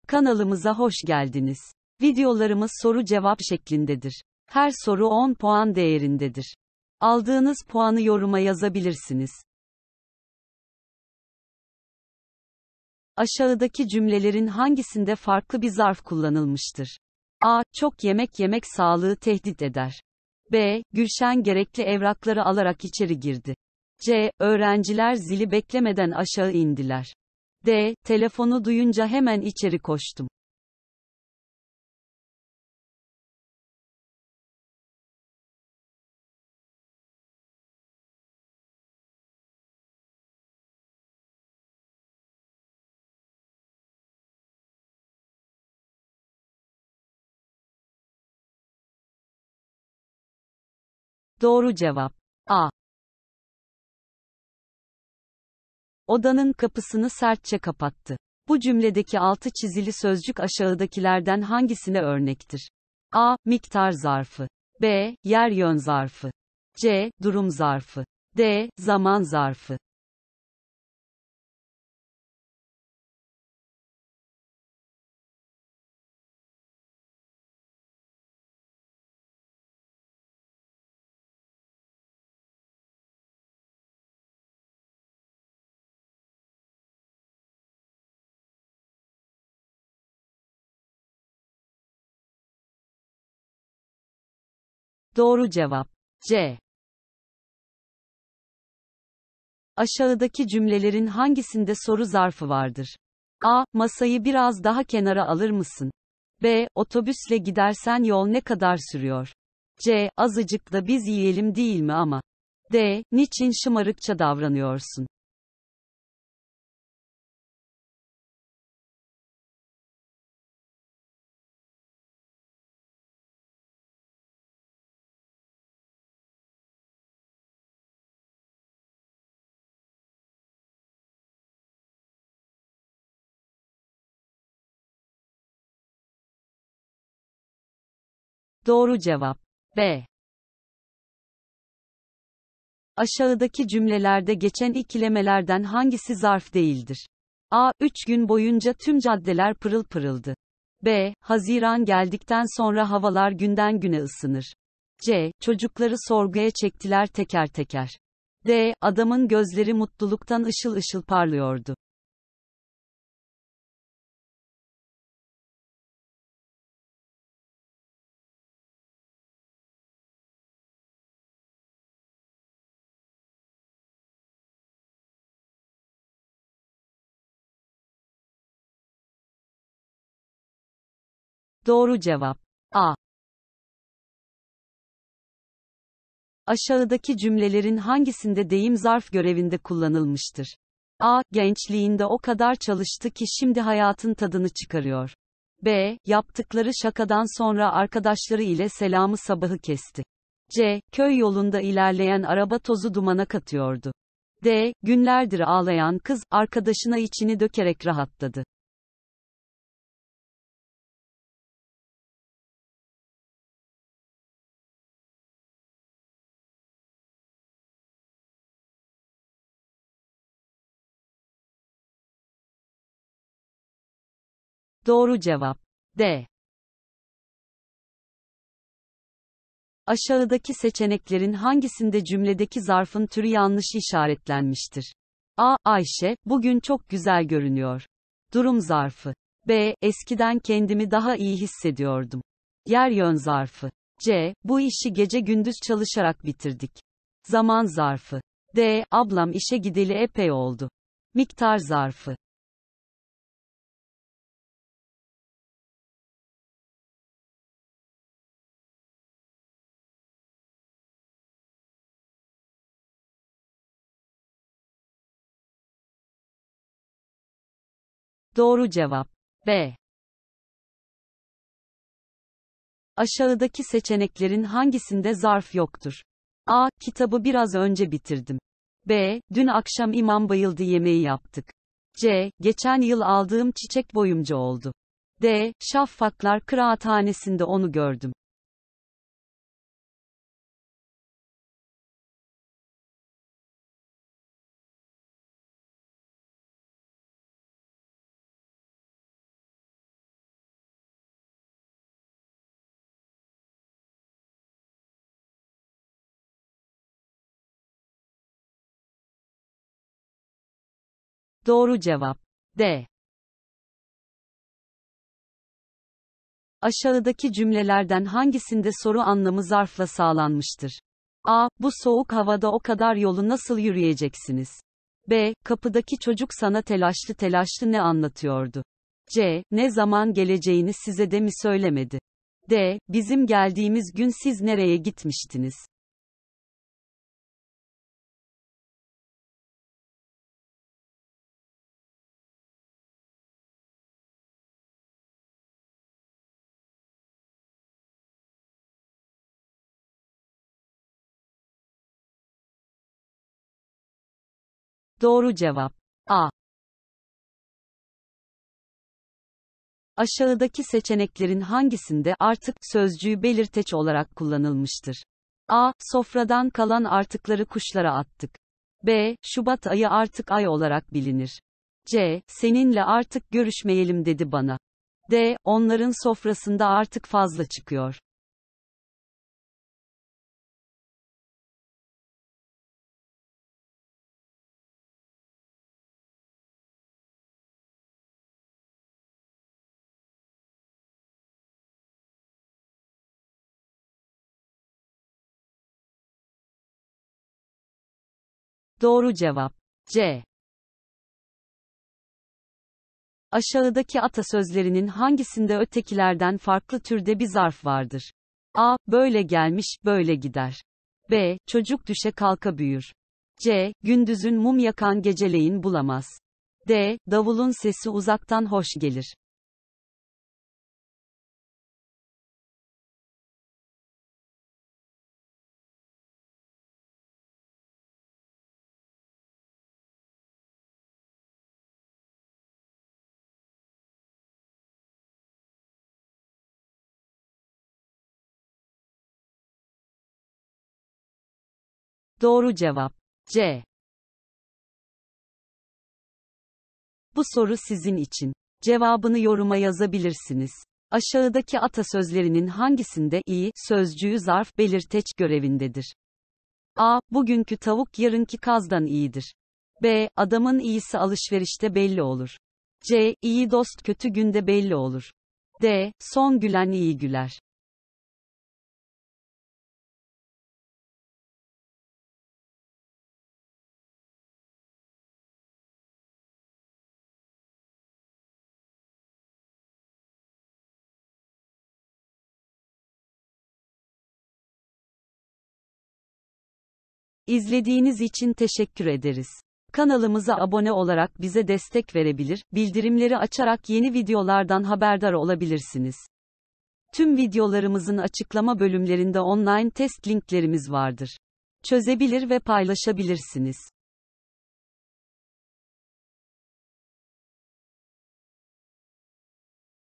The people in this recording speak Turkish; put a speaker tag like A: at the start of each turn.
A: Kanalımıza hoş geldiniz. Videolarımız soru-cevap şeklindedir. Her soru 10 puan değerindedir. Aldığınız puanı yoruma yazabilirsiniz. Aşağıdaki cümlelerin hangisinde farklı bir zarf kullanılmıştır? A. Çok yemek yemek sağlığı tehdit eder. B. Gülşen gerekli evrakları alarak içeri girdi. C. Öğrenciler zili beklemeden aşağı indiler. D. Telefonu duyunca hemen içeri koştum. Doğru cevap A. Odanın kapısını sertçe kapattı. Bu cümledeki altı çizili sözcük aşağıdakilerden hangisine örnektir? A. Miktar zarfı. B. Yer yön zarfı. C. Durum zarfı. D. Zaman zarfı. Doğru cevap C. Aşağıdaki cümlelerin hangisinde soru zarfı vardır? A. Masayı biraz daha kenara alır mısın? B. Otobüsle gidersen yol ne kadar sürüyor? C. Azıcık da biz yiyelim değil mi ama? D. Niçin şımarıkça davranıyorsun? Doğru cevap B. Aşağıdaki cümlelerde geçen ikilemelerden hangisi zarf değildir? A. 3 gün boyunca tüm caddeler pırıl pırıldı. B. Haziran geldikten sonra havalar günden güne ısınır. C. Çocukları sorguya çektiler teker teker. D. Adamın gözleri mutluluktan ışıl ışıl parlıyordu. Doğru cevap A. Aşağıdaki cümlelerin hangisinde deyim zarf görevinde kullanılmıştır? A. Gençliğinde o kadar çalıştı ki şimdi hayatın tadını çıkarıyor. B. Yaptıkları şakadan sonra arkadaşları ile selamı sabahı kesti. C. Köy yolunda ilerleyen araba tozu dumana katıyordu. D. Günlerdir ağlayan kız, arkadaşına içini dökerek rahatladı. Doğru cevap D. Aşağıdaki seçeneklerin hangisinde cümledeki zarfın türü yanlış işaretlenmiştir? A. Ayşe, bugün çok güzel görünüyor. Durum zarfı. B. Eskiden kendimi daha iyi hissediyordum. Yer yön zarfı. C. Bu işi gece gündüz çalışarak bitirdik. Zaman zarfı. D. Ablam işe gideli epey oldu. Miktar zarfı. Doğru cevap B. Aşağıdaki seçeneklerin hangisinde zarf yoktur? A. Kitabı biraz önce bitirdim. B. Dün akşam imam bayıldı yemeği yaptık. C. Geçen yıl aldığım çiçek boyumcu oldu. D. Şaffaklar Kıraathanesi'nde onu gördüm. Doğru cevap. D. Aşağıdaki cümlelerden hangisinde soru anlamı zarfla sağlanmıştır? A. Bu soğuk havada o kadar yolu nasıl yürüyeceksiniz? B. Kapıdaki çocuk sana telaşlı telaşlı ne anlatıyordu? C. Ne zaman geleceğini size de mi söylemedi? D. Bizim geldiğimiz gün siz nereye gitmiştiniz? Doğru cevap. A. Aşağıdaki seçeneklerin hangisinde artık sözcüğü belirteç olarak kullanılmıştır? A. Sofradan kalan artıkları kuşlara attık. B. Şubat ayı artık ay olarak bilinir. C. Seninle artık görüşmeyelim dedi bana. D. Onların sofrasında artık fazla çıkıyor. Doğru cevap. C. Aşağıdaki atasözlerinin hangisinde ötekilerden farklı türde bir zarf vardır? A. Böyle gelmiş, böyle gider. B. Çocuk düşe kalka büyür. C. Gündüzün mum yakan geceleyin bulamaz. D. Davulun sesi uzaktan hoş gelir. Doğru cevap. C. Bu soru sizin için. Cevabını yoruma yazabilirsiniz. Aşağıdaki atasözlerinin hangisinde i sözcüğü zarf belirteç görevindedir? A. Bugünkü tavuk yarınki kazdan iyidir. B. Adamın iyisi alışverişte belli olur. C. İyi dost kötü günde belli olur. D. Son gülen iyi güler. İzlediğiniz için teşekkür ederiz. Kanalımıza abone olarak bize destek verebilir, bildirimleri açarak yeni videolardan haberdar olabilirsiniz. Tüm videolarımızın açıklama bölümlerinde online test linklerimiz vardır. Çözebilir ve paylaşabilirsiniz.